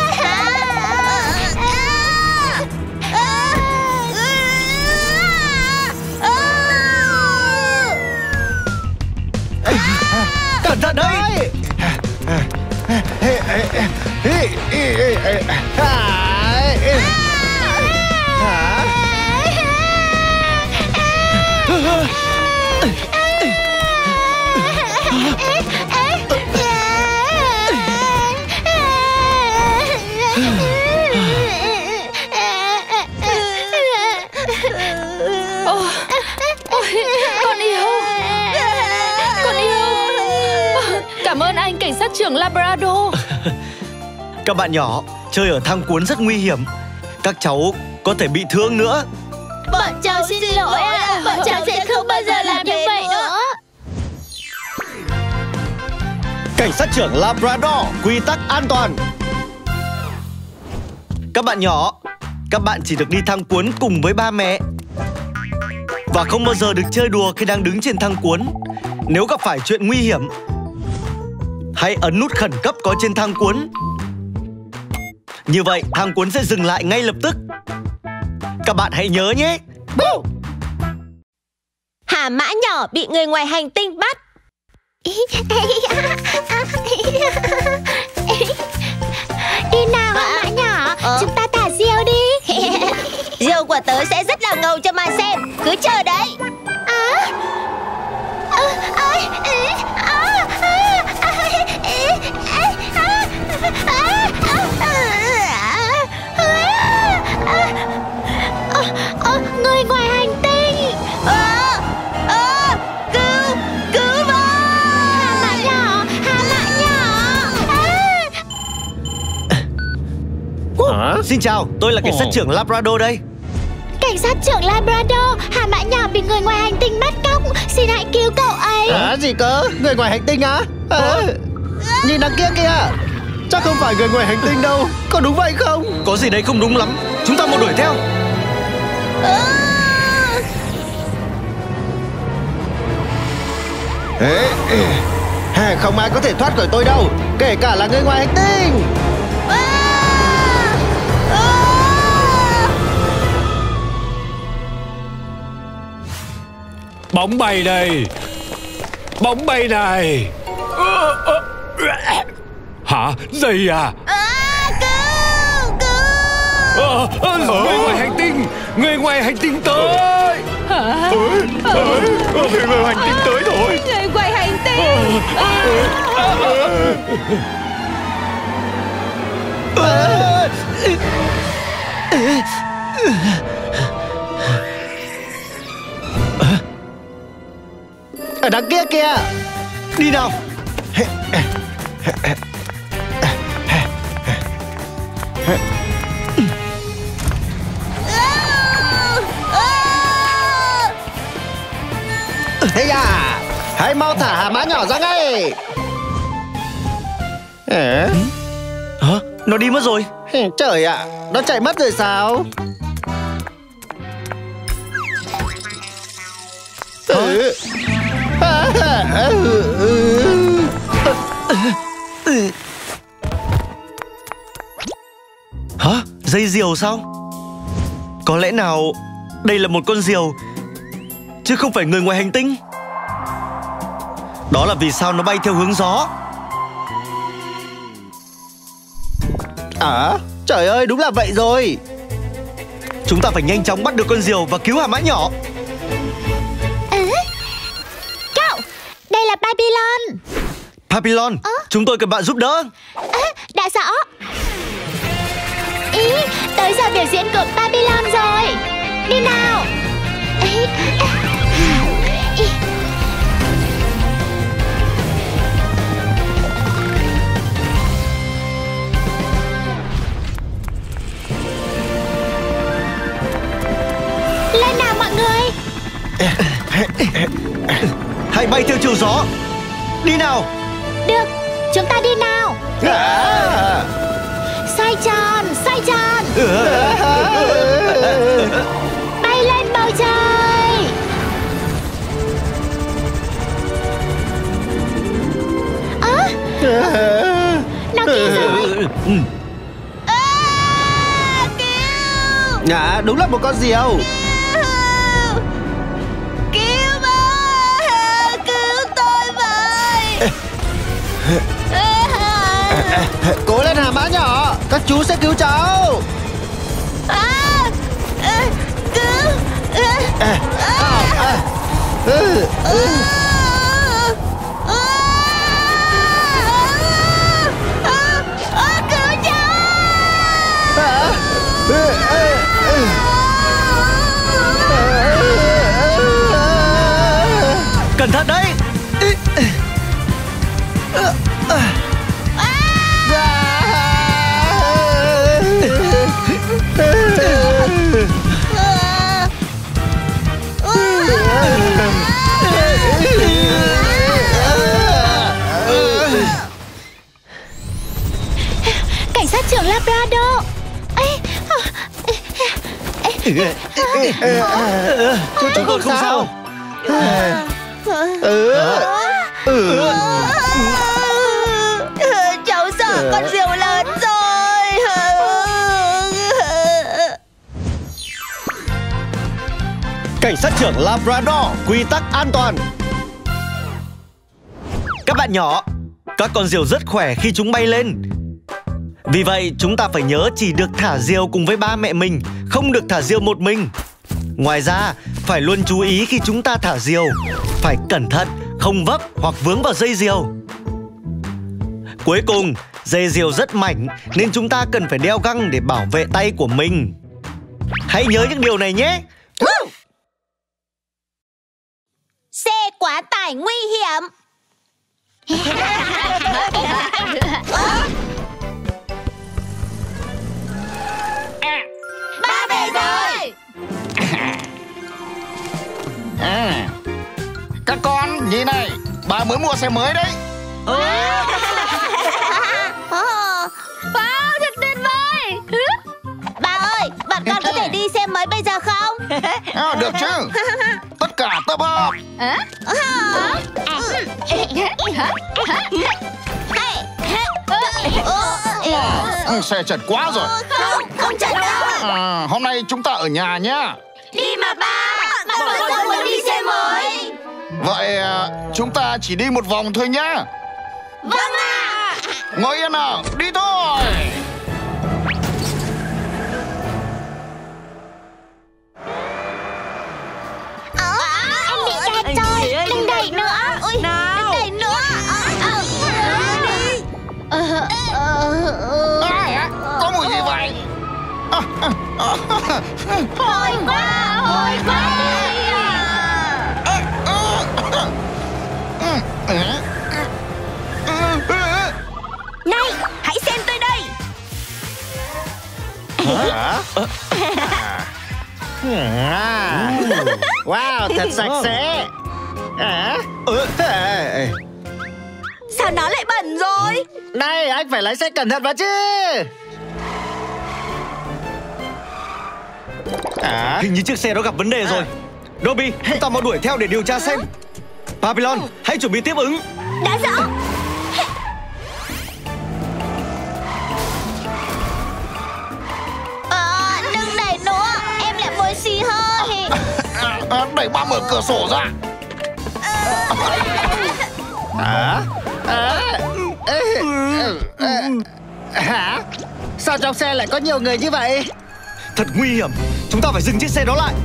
Cẩn thận đấy. Con yêu. Cảm ơn anh cảnh sát trưởng Labrador. Các bạn nhỏ, chơi ở thang cuốn rất nguy hiểm. Các cháu có thể bị thương nữa. Bọn cháu xin lỗi ạ. Bọn cháu sẽ không bao giờ làm như vậy nữa. Cảnh sát trưởng Labrador, quy tắc an toàn. Các bạn nhỏ, các bạn chỉ được đi thang cuốn cùng với ba mẹ và không bao giờ được chơi đùa khi đang đứng trên thang cuốn. Nếu gặp phải chuyện nguy hiểm, hãy ấn nút khẩn cấp có trên thang cuốn. Như vậy thang cuốn sẽ dừng lại ngay lập tức. Các bạn hãy nhớ nhé. Hả mã nhỏ bị người ngoài hành tinh bắt. Đi nào mã nhỏ, chúng ta thả diều đi. Diều của tớ sẽ rất là ngầu cho mà xem. Cứ chờ đấy. Xin chào, tôi là cảnh sát trưởng Labrador đây. Cảnh sát trưởng Labrador, Hà Mã nhỏ bị người ngoài hành tinh bắt cóc. Xin hãy cứu cậu ấy. Gì cơ? Người ngoài hành tinh á? Nhìn đằng kia kìa. Chắc không phải người ngoài hành tinh đâu. Có đúng vậy không? Có gì đấy không đúng lắm. Chúng ta mau đuổi theo. Không ai có thể thoát khỏi tôi đâu, kể cả là người ngoài hành tinh. Bóng bay đây. Bóng bay này. Hả? Dây à? Người ngoài hành tinh. Người ngoài hành tinh tới. Hả? Người ngoài hành tinh tới rồi. Người ngoài hành tinh. Ở đằng kia kìa. Đi nào. Thế à, hãy mau thả Hà Mã nhỏ ra ngay. Hả? Nó đi mất rồi. Trời ạ, nó chạy mất rồi sao? Hả? Dây diều sao? Có lẽ nào đây là một con diều chứ không phải người ngoài hành tinh? Đó là vì sao nó bay theo hướng gió. Trời ơi, đúng là vậy rồi. Chúng ta phải nhanh chóng bắt được con diều và cứu Hà Mã nhỏ. Cậu, đây là Papillon. Papillon, chúng tôi cần bạn giúp đỡ. Đã rõ. Ý, tới giờ biểu diễn của Papillon rồi. Đi nào. Lên nào mọi người. Hãy bay theo chiều gió. Đi nào. Được, chúng ta đi nào. Xoay tròn, xoay tròn. Bay lên bầu trời. Nó kia rồi. Đúng là một con diều. Cứu với. Cứu tôi với. Cố lên Hà Mã nhỏ, các chú sẽ cứu cháu. Cứu cháu. Cẩn thận đấy. Cảnh sát trưởng Labrador. Chúng tôi không sao. Cháu sợ con diều lớn rồi. Cảnh sát trưởng Labrador, quy tắc an toàn. Các bạn nhỏ, các con diều rất khỏe khi chúng bay lên. Vì vậy chúng ta phải nhớ chỉ được thả diều cùng với ba mẹ mình, không được thả diều một mình. Ngoài ra, phải luôn chú ý khi chúng ta thả diều, phải cẩn thận, không vấp hoặc vướng vào dây diều. Cuối cùng, dây diều rất mảnh nên chúng ta cần phải đeo găng để bảo vệ tay của mình. Hãy nhớ những điều này nhé. Xe quá tải nguy hiểm. nhìn này, bà mới mua xe mới đấy. Wow, thật tuyệt vời. Bà ơi, bọn con có thể đi xe mới bây giờ không? Được chứ. Tất cả tập hợp. Xe chật quá rồi. Không chật đâu. Hôm nay chúng ta ở nhà nhá. Đi mà ba, bọn con không muốn đi xe mới. Vậy chúng ta chỉ đi một vòng thôi nhá. Vâng ạ. Ngồi yên nào, đi thôi. Em bị kẹt rồi, đừng đẩy nữa. Nào. Đẩy nữa. Có mùi gì vậy? Hôi quá, hôi quá. Này, hãy xem tôi đây. Wow, thật sạch sẽ. Sao nó lại bẩn rồi? Này, anh phải lái xe cẩn thận vào chứ. Hình như chiếc xe đó gặp vấn đề rồi. Dobby, chúng ta mau đuổi theo để điều tra xem. Papillon, hãy chuẩn bị tiếp ứng. Đã rõ. Đừng đẩy nữa, em lại muốn xì hơi. Đẩy ba mở cửa sổ ra. Hả? Sao trong xe lại có nhiều người như vậy? Thật nguy hiểm, chúng ta phải dừng chiếc xe đó lại.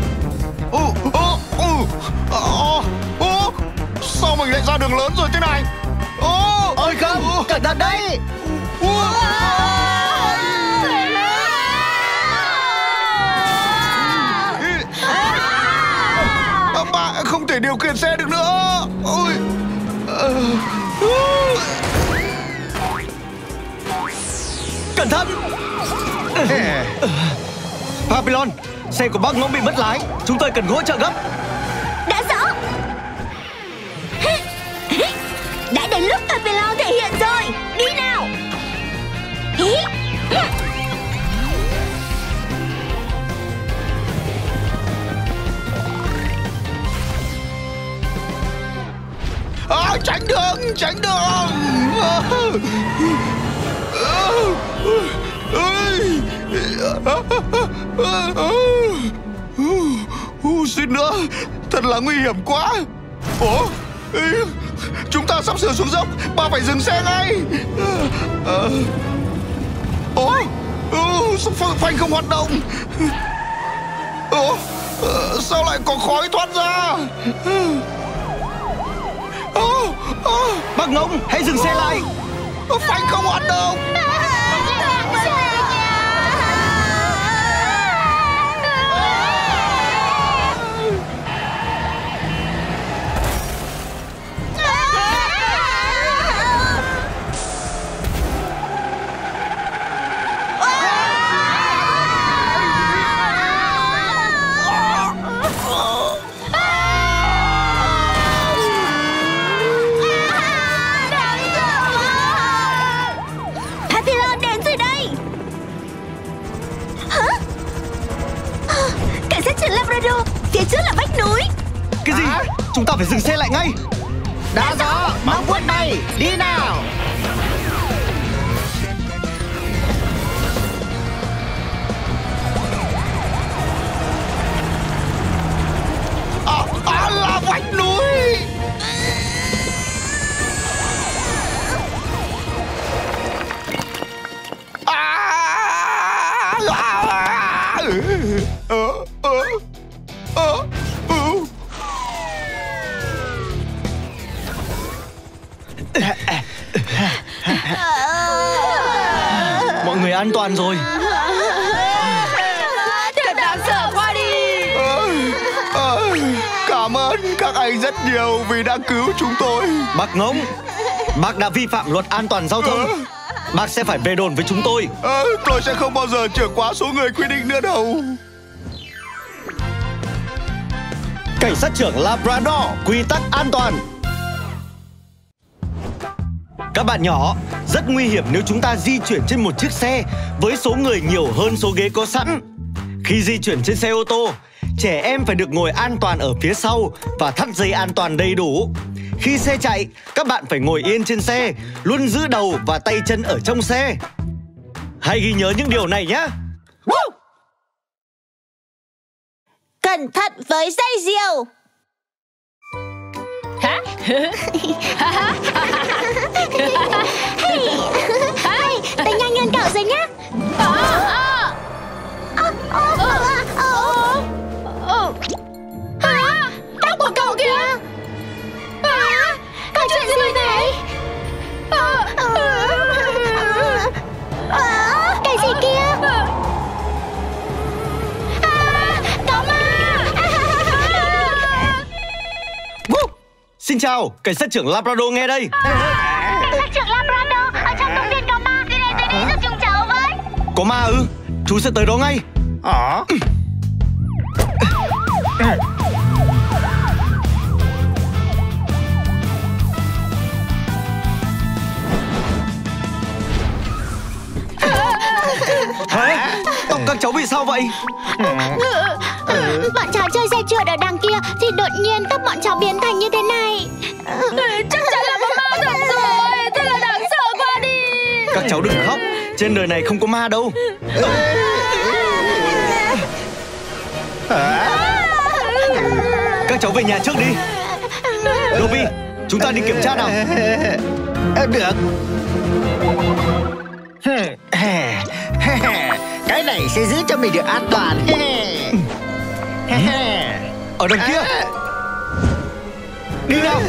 Sao mình lại ra đường lớn rồi thế này? Ôi không, cẩn thận đấy. Bà không thể điều khiển xe được nữa. Cẩn thận. Papillon, xe của bác Ngỗng bị mất lái. Chúng tôi cần hỗ trợ gấp. Đã rõ. Đã đến lúc Papillon thể hiện rồi. Đi nào. Tránh đường, tránh đường. Xin nữa, thật là nguy hiểm quá. Chúng ta sắp sửa xuống dốc, bà phải dừng xe ngay. Phanh không hoạt động. Sao lại có khói thoát ra? Bác Ngỗng, hãy dừng xe lại. Phanh không hoạt động. Papillon đến rồi đây. Hả? Cảnh sát trưởng Labrador, phía trước là vách núi. Cái gì? Chúng ta phải dừng xe lại ngay. Đã rõ, móng vuốt bay, đi nào. Là vách núi. Mọi người an toàn rồi. Thật đáng sợ quá đi. Cảm ơn các anh rất nhiều vì đã cứu chúng tôi. Bác Ngỗng, bác đã vi phạm luật an toàn giao thông. Bác sẽ phải về đồn với chúng tôi. Tôi sẽ không bao giờ chở quá số người quy định nữa đâu. Cảnh sát trưởng Labrador, quy tắc an toàn. Các bạn nhỏ, rất nguy hiểm nếu chúng ta di chuyển trên một chiếc xe với số người nhiều hơn số ghế có sẵn. Khi di chuyển trên xe ô tô, trẻ em phải được ngồi an toàn ở phía sau và thắt dây an toàn đầy đủ. Khi xe chạy, các bạn phải ngồi yên trên xe, luôn giữ đầu và tay chân ở trong xe. Hãy ghi nhớ những điều này nhé. Cẩn thận với dây diều. Hả? Hey, tôi nhanh hơn cậu rồi nhá. Tóc của cậu kìa. Có chuyện gì vậy? Cái gì kia? Có ma. Xin chào, cảnh sát trưởng Labrador nghe đây. Cảnh sát trưởng Labrador, ở trong công viên có ma. Đi đây, tới đây giúp chúng cháu với. Có ma ư? Chú sẽ tới đó ngay. Hả? Tóc các cháu bị sao vậy? Bọn cháu chơi xe trượt ở đằng kia thì đột nhiên tóc bọn cháu biến thành như thế này. Chắc chắn là có ma thật rồi. Thế là đáng sợ quá đi. Các cháu đừng khóc, trên đời này không có ma đâu. Các cháu về nhà trước đi. Dobby, chúng ta đi kiểm tra nào. Được. Cái này sẽ giữ cho mình được an toàn. Ở đằng kia. Đi nào.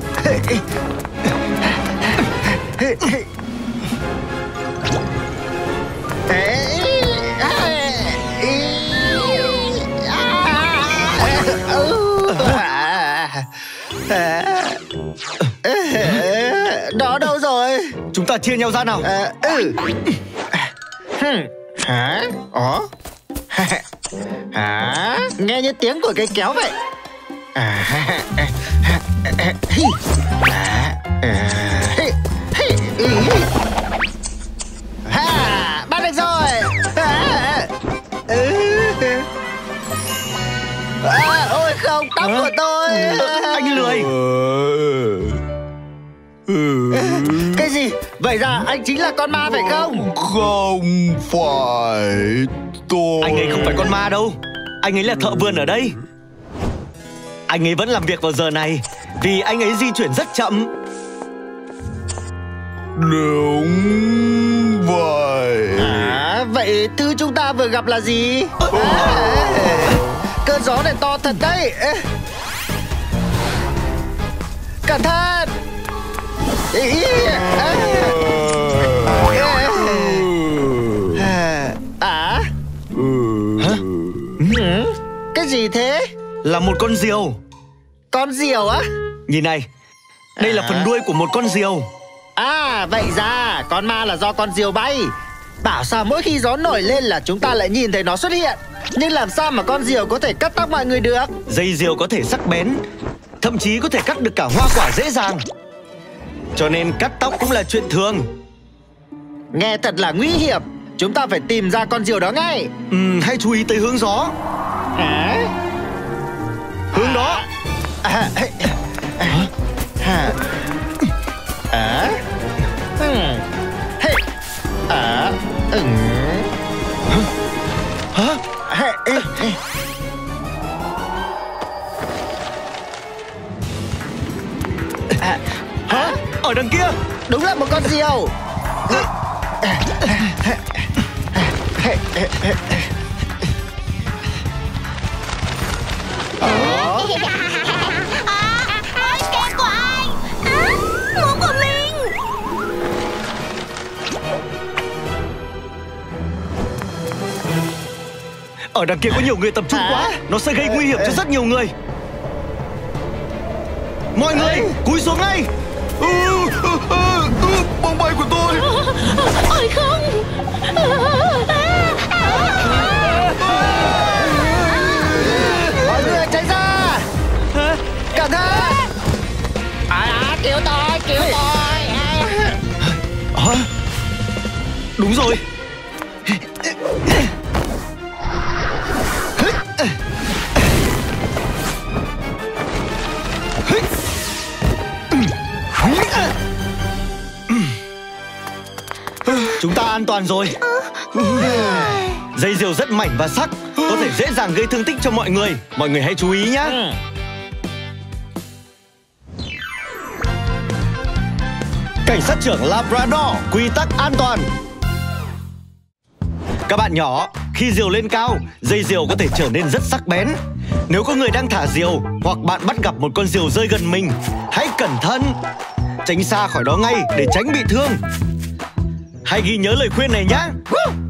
Đó đâu rồi? Chúng ta chia nhau ra nào. Hả? Hả? Nghe như tiếng của cây kéo vậy. Bắt được rồi. Ôi không, tóc của tôi. Anh lười. Cái gì? Vậy ra anh chính là con ma phải không? Không phải tôi. Anh ấy không phải con ma đâu. Anh ấy là thợ vườn ở đây. Anh ấy vẫn làm việc vào giờ này vì anh ấy di chuyển rất chậm. Đúng vậy. Vậy thứ chúng ta vừa gặp là gì? Cơn gió này to thật đấy. Cẩn thận. Cái gì thế? Là một con diều. Con diều á? Nhìn này, đây là phần đuôi của một con diều. Vậy ra con ma là do con diều bay. Bảo sao mỗi khi gió nổi lên là chúng ta lại nhìn thấy nó xuất hiện. Nhưng làm sao mà con diều có thể cắt tóc mọi người được? Dây diều có thể sắc bén, thậm chí có thể cắt được cả hoa quả dễ dàng. Cho nên cắt tóc cũng là chuyện thường. Nghe thật là nguy hiểm. Chúng ta phải tìm ra con diều đó ngay. Hãy chú ý tới hướng gió. Hướng đó. Hả? Ở đằng kia. Đúng là một con diều. Cây của anh. Mũ của mình. Ở đằng kia có nhiều người tập trung quá. Nó sẽ gây nguy hiểm cho rất nhiều người. Mọi người cúi xuống ngay. Bóng bay của tôi. Ôi không. Mọi người tránh ra. Đúng rồi. Chúng ta an toàn rồi. Dây diều rất mảnh và sắc, có thể dễ dàng gây thương tích cho mọi người. Mọi người hãy chú ý nhé. Cảnh sát trưởng Labrador, quy tắc an toàn. Các bạn nhỏ, khi diều lên cao, dây diều có thể trở nên rất sắc bén. Nếu có người đang thả diều hoặc bạn bắt gặp một con diều rơi gần mình, hãy cẩn thận, tránh xa khỏi đó ngay để tránh bị thương. Hãy ghi nhớ lời khuyên này nhé.